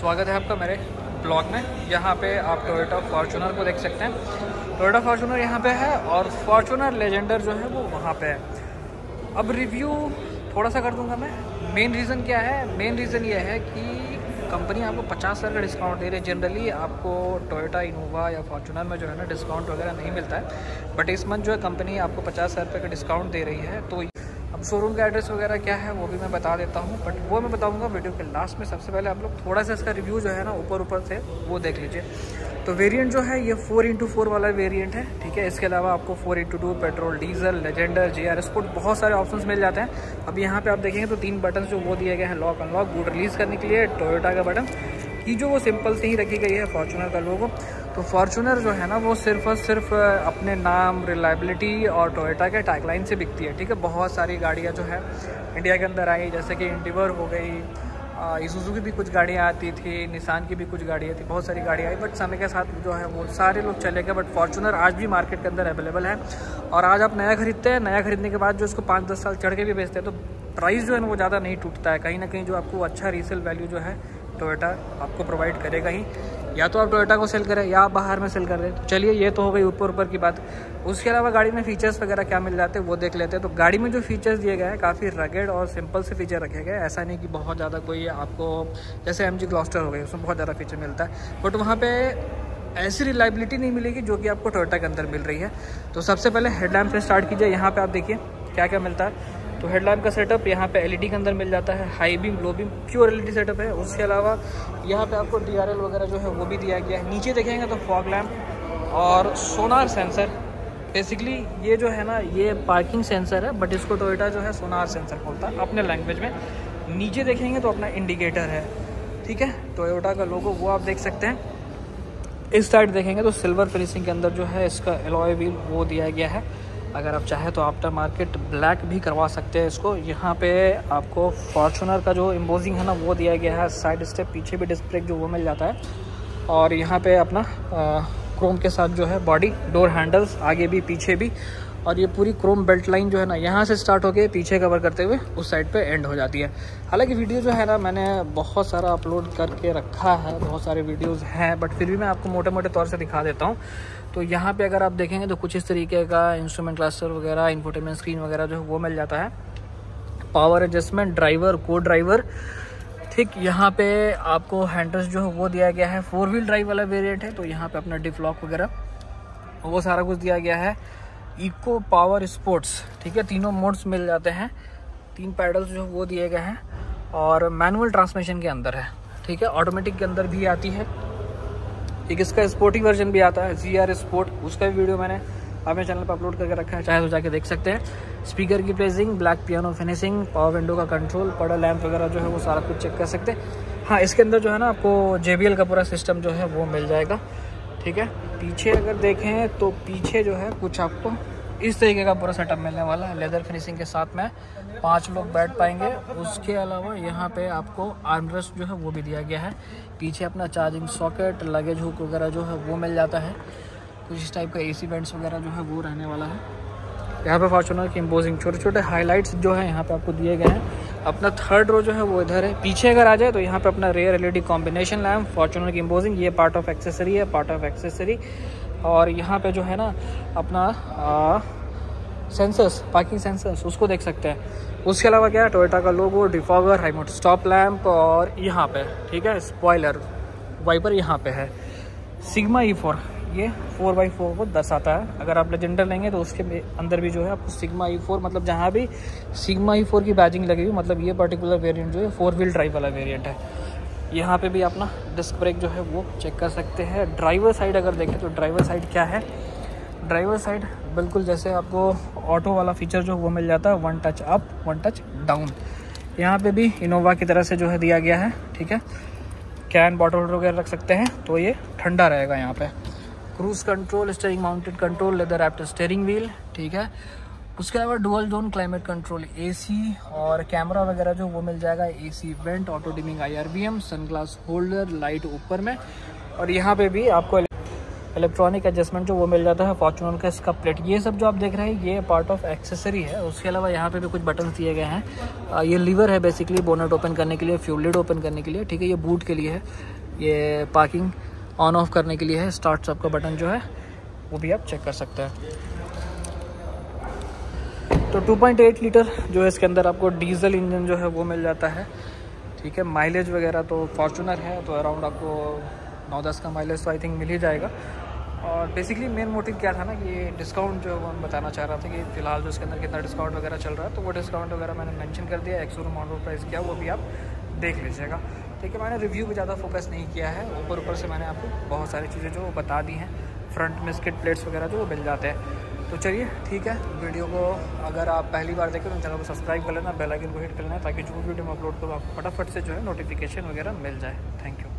स्वागत है आपका मेरे ब्लॉग में। यहाँ पे आप टोयोटा फॉर्च्यूनर को देख सकते हैं। टोयोटा फॉर्च्यूनर यहाँ पे है और फॉर्च्यूनर लेजेंडर जो है वो वहाँ पे है। अब रिव्यू थोड़ा सा कर दूँगा मैं। मेन रीज़न क्या है? मेन रीज़न ये है कि कंपनी आपको 50,000 का डिस्काउंट दे रही है। जनरली आपको टोयोटा इनोवा या फॉर्च्यूनर में जो है ना डिस्काउंट वगैरह नहीं मिलता है, बट इस मंथ जो है कंपनी आपको 50,000 रुपये का डिस्काउंट दे रही है। तो अब शोरूम का एड्रेस वगैरह क्या है वो भी मैं बता देता हूँ, बट वो मैं बताऊँगा वीडियो के लास्ट में। सबसे पहले आप लोग थोड़ा सा इसका रिव्यू जो है ना ऊपर से वो देख लीजिए। तो वेरिएंट जो है ये 4x4 वाला वेरिएंट है, ठीक है। इसके अलावा आपको 4x2 petrol, diesel, Legender, JR sport बहुत सारे ऑप्शंस मिल जाते हैं। अब यहाँ पे आप देखेंगे तो 3 बटन जो वो दिए गए हैं, लॉक अनलॉक, बूट रिलीज़ करने के लिए टोयोटा का बटन की जो वो सिंपल से ही रखी गई है फॉर्च्यूनर का लोगो। तो फॉर्च्यूनर जो है ना वो सिर्फ और सिर्फ अपने नाम, रिलायबिलिटी और टोयोटा के टैगलाइन से बिकती है, ठीक है। बहुत सारी गाड़ियाँ जो है इंडिया के अंदर आई, जैसे कि इंडिवर हो गई, इसूज़ू की भी कुछ गाड़ियाँ आती थी, निसान की भी कुछ गाड़ियाँ थी, बहुत सारी गाड़ियाँ आई। बट समय के साथ जो है वो सारे लोग चले गए। बट फॉर्च्यूनर आज भी मार्केट के अंदर अवेलेबल है। और आज आप नया खरीदते हैं, नया खरीदने के बाद जो उसको 5-10 साल चढ़ के भी बेचते हैं, तो प्राइस जो है ना वो ज़्यादा नहीं टूटता है। कहीं ना कहीं जो आपको अच्छा रीसेल वैल्यू जो है टोयोटा आपको प्रोवाइड करेगा ही। या तो आप टोयोटा को सेल करें या आप बाहर में सेल कर रहे हैं। तो चलिए ये तो हो गई ऊपर की बात। उसके अलावा गाड़ी में फीचर्स वगैरह क्या मिल जाते हैं वो देख लेते हैं। तो गाड़ी में जो फीचर्स दिए गए हैं काफ़ी रगेड और सिंपल से फीचर रखे गए। ऐसा नहीं कि बहुत ज़्यादा कोई आपको, जैसे MG ग्लॉस्टर हो गई उसमें बहुत ज़्यादा फीचर मिलता है, बट वहाँ पर ऐसी रिलायबिलिटी नहीं मिलेगी जो कि आपको टोयोटा के अंदर मिल रही है। तो सबसे पहले हेडलैम्प से स्टार्ट कीजिए। यहाँ पर आप देखिए क्या क्या मिलता है। तो हेडलैम्प का सेटअप यहाँ पे LED के अंदर मिल जाता है, high beam, low beam, pure LED setup है। उसके अलावा यहाँ पे आपको DRL वगैरह जो है वो भी दिया गया है। नीचे देखेंगे तो फॉग लैम्प और सोनार सेंसर। बेसिकली ये जो है ना ये पार्किंग सेंसर है, बट इसको टोयोटा जो है सोनार सेंसर बोलता है अपने लैंग्वेज में। नीचे देखेंगे तो अपना इंडिकेटर है, ठीक है, टोयोटा का लोगो वो आप देख सकते हैं। इस साइड देखेंगे तो सिल्वर फिनिशिंग के अंदर जो है इसका एलॉय व्हील वो दिया गया है। अगर आप चाहें तो आफ्टर मार्केट ब्लैक भी करवा सकते हैं इसको। यहाँ पे आपको फॉर्च्यूनर का जो एम्बोजिंग है ना वो दिया गया है। साइड स्टेप, पीछे भी डिस्क ब्रेक जो वो मिल जाता है। और यहाँ पे अपना क्रोम के साथ जो है बॉडी, डोर हैंडल्स आगे भी पीछे भी, और ये पूरी क्रोम बेल्ट लाइन जो है ना यहाँ से स्टार्ट होके पीछे कवर करते हुए उस साइड पे एंड हो जाती है। हालांकि वीडियो जो है ना मैंने बहुत सारा अपलोड करके रखा है, बहुत सारे वीडियोस हैं, बट फिर भी मैं आपको मोटे मोटे तौर से दिखा देता हूँ। तो यहाँ पे अगर आप देखेंगे तो कुछ इस तरीके का इंस्ट्रूमेंट क्लस्टर वगैरह, इंफोटेनमेंट स्क्रीन वगैरह जो है वो मिल जाता है। Power adjustment, driver, co driver, ठीक। यहाँ पे आपको हैंडल्स जो है वो दिया गया है। 4 व्हील ड्राइव वाला वेरिएंट है, तो यहाँ पे अपना डिफ लॉक वगैरह वो सारा कुछ दिया गया है। इको, पावर, स्पोर्ट्स, ठीक है, तीनों मोड्स मिल जाते हैं। 3 पैडल्स जो वो दिए गए हैं और मैनुअल ट्रांसमिशन के अंदर है, ठीक है। ऑटोमेटिक के अंदर भी आती है। एक इसका स्पोर्टी वर्जन भी आता है, GR स्पोर्ट, उसका भी वीडियो मैंने अपने चैनल पर अपलोड करके रखा है, चाहे तो जाके देख सकते हैं। स्पीकर की placing, black piano finishing, power window का कंट्रोल, पड़ा लैंप वगैरह जो है वो सारा कुछ चेक कर सकते हैं। हाँ, इसके अंदर जो है ना आपको JBL का पूरा सिस्टम जो है वो मिल जाएगा, ठीक है। पीछे अगर देखें तो पीछे जो है कुछ आपको इस तरीके का पूरा सेटअप मिलने वाला है। लेदर फिनिशिंग के साथ में 5 लोग बैठ पाएंगे। उसके अलावा यहाँ पे आपको आर्मरेस्ट जो है वो भी दिया गया है। पीछे अपना चार्जिंग सॉकेट, लगेज हुक वगैरह जो है वो मिल जाता है। कुछ इस टाइप का AC वेंट्स वगैरह जो है वो रहने वाला है। यहाँ पे फॉर्च्यूनर की इम्पोजिंग छोटे छोटे हाईलाइट्स जो है यहाँ पे आपको दिए गए हैं। अपना 3rd रो जो है वो इधर है। पीछे अगर आ जाए तो यहाँ पे अपना rear LED combination lamp, Fortuner की इम्पोजिंग, ये पार्ट ऑफ एक्सेसरी है, पार्ट ऑफ एक्सेसरी। और यहाँ पे जो है ना अपना सेंसर्स, पार्किंग सेंसर्स, उसको देख सकते हैं। उसके अलावा क्या है, टोयोटा का logo, defogger, high mount stop lamp, और यहाँ पे ठीक है स्पॉइलर वाइपर यहाँ पे है। सिग्मा E4 ये 4x4 को दर्शाता है। अगर आप लेजेंडर लेंगे तो उसके अंदर भी जो है आपको सिग्मा E4, मतलब जहाँ भी सिग्मा E4 की बैजिंग लगी हुई, मतलब ये पर्टिकुलर वेरिएंट जो है 4 व्हील ड्राइव वाला वेरिएंट है। यहाँ पे भी अपना डिस्क ब्रेक जो है वो चेक कर सकते हैं। ड्राइवर साइड अगर देखें तो ड्राइवर साइड क्या है, ड्राइवर साइड बिल्कुल जैसे आपको ऑटो वाला फीचर जो वो मिल जाता है, 1 टच अप 1 टच डाउन। यहाँ पे भी इनोवा की तरह से जो है दिया गया है, ठीक है। कैन बॉटल वगैरह रख सकते हैं तो ये ठंडा रहेगा। यहाँ पे cruise control, steering mounted control, leather wrapped steering wheel, ठीक है। उसके अलावा dual zone climate control, AC और कैमरा वगैरह जो वो मिल जाएगा। AC vent, auto dimming IRBM, sunglass holder, light ऊपर में। और यहाँ पे भी आपको इलेक्ट्रॉनिक एडजस्टमेंट जो वो मिल जाता है फॉर्च्यूनर का। इसका प्लेट ये सब जो आप देख रहे हैं ये पार्ट ऑफ एक्सेसरी है। उसके अलावा यहाँ पे भी कुछ बटन दिए गए हैं। ये लीवर है बेसिकली बोनट ओपन करने के लिए, फ्यूल लिड ओपन करने के लिए, ठीक है। ये बूट के लिए है, ये पार्किंग ऑन ऑफ करने के लिए है। स्टार्ट सब का बटन जो है वो भी आप चेक कर सकते हैं। तो 2.8 लीटर जो है इसके अंदर आपको डीजल इंजन जो है वो मिल जाता है, ठीक है। माइलेज वगैरह तो फॉर्च्यूनर है तो अराउंड आपको 9-10 का माइलेज तो आई थिंक मिल ही जाएगा। और बेसिकली मेन मोटिव क्या था ना कि ये डिस्काउंट जो मैं बताना चाह रहा था कि फ़िलहाल जो इसके अंदर कितना डिस्काउंट वगैरह चल रहा है, तो वो डिस्काउंट वगैरह मैंने मेंशन कर दिया। एक्स-शोरूम ऑन रोड प्राइस क्या वो भी आप देख लीजिएगा, ठीक है। मैंने रिव्यू पे ज़्यादा फोकस नहीं किया है, ऊपर से मैंने आपको बहुत सारी चीज़ें जो बता दी हैं। फ्रंट में स्किड प्लेट्स वगैरह जो मिल जाते हैं। तो चलिए ठीक है, वीडियो को अगर आप पहली बार देखें तो चैनल को सब्सक्राइब कर लेना, बेल आइकन को हिट कर लेना ताकि जो वीडियो मैं अपलोड करूँ आपको फटाफट से जो है नोटिफिकेशन वगैरह मिल जाए। Thank you.